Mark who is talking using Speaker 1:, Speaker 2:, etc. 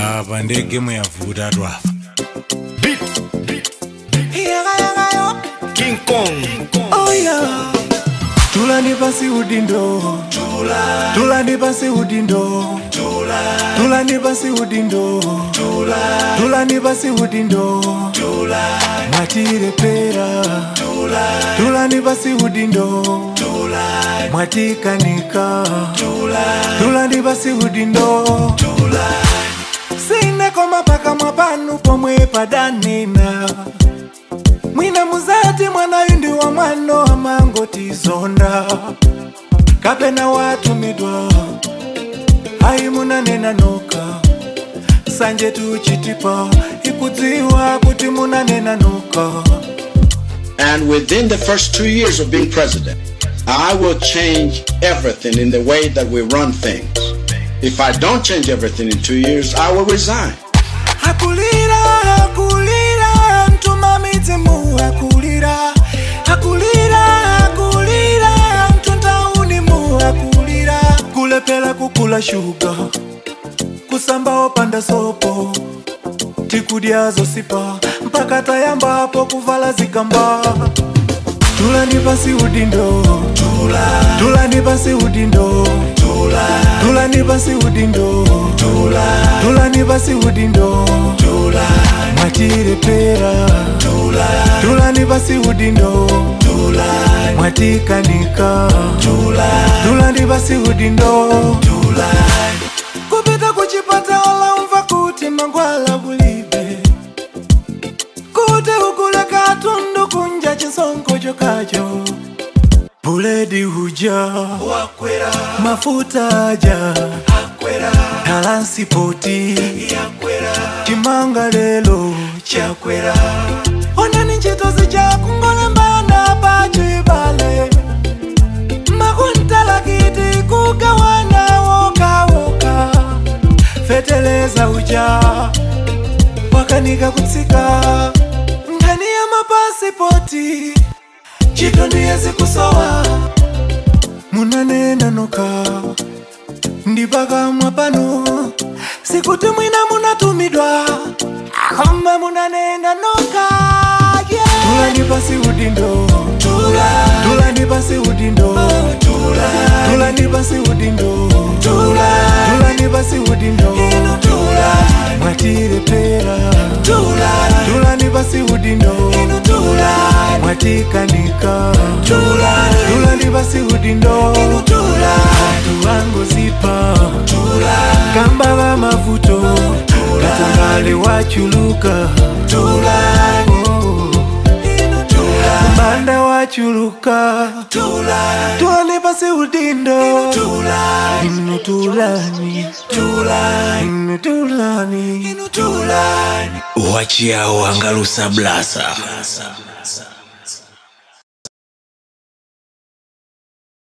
Speaker 1: Apa ndege muyavuta twapa.
Speaker 2: King Kong.
Speaker 3: Oh yeah. Tulani pasi udindo. Tulani pasi udindo. Tulani pasi udindo. Tulani pasi udindo. Matire pera. Tulani pasi udindo. Matikanika. Tulani pasi udindo. Sine koma paka mapanu pomwe padanina. Mwina muzati mwana yundi wa mwano amangoti zonda. Kapena watu midwa hai munanena noka. Sanje tuchitipa ikudziwa kuti munanena noka.
Speaker 2: And within the first 2 years of being president, I will change everything in the way that we run things. If I don't change everything in 2 years, I will resign.
Speaker 3: Hakulira, hakulira, ntuma mizimu hakulira. Hakulira, hakulira, mtuntauni mu hakulira. Kulepela kukula shuga, kusamba opanda sopo. Tikudiazo sipa, mpaka tayamba hapo kuvala zikamba. Tulani pasi udindo. Tulani pasi udindo. Tulani pasi udindo. Tulani pasi udindo. Matire pera. Tulani pasi udindo. Matikanika. Tulani pasi udindo. Kupita kuchipata ola umva kuti mangwala bulibe. Kuti ukule katundu kunja chisonko chokacho. Buledi huja wakwera, mafuta aja akwera, talansi poti yakwera, chimanga lelo chakwera. Ona nincheto zija kungola mbana pachibale. Makuntala kiti kugawana woka woka. Feteleza uja wakanika kutsika. Ndani ya mapasipoti chito ndiye zikusowa. Munanena noka ndipaka mwapano. Sikuti mwina munatumidwa akamba munanena noka. Tulani pasi udindo. Tulani pasi udindo. Tulani pasi udindo. Tulani pasi udindo. Matire pera. Tulani pasi udindo. Matikanika. Tulani pasi udindo. Tuwango zipa. Kamba wa mafuto. Katangale wachuluka. Banda wachuluka. Tulani pasi udindo. Inu tulani. Inu tulani.
Speaker 1: Wachia wangalusa blasa.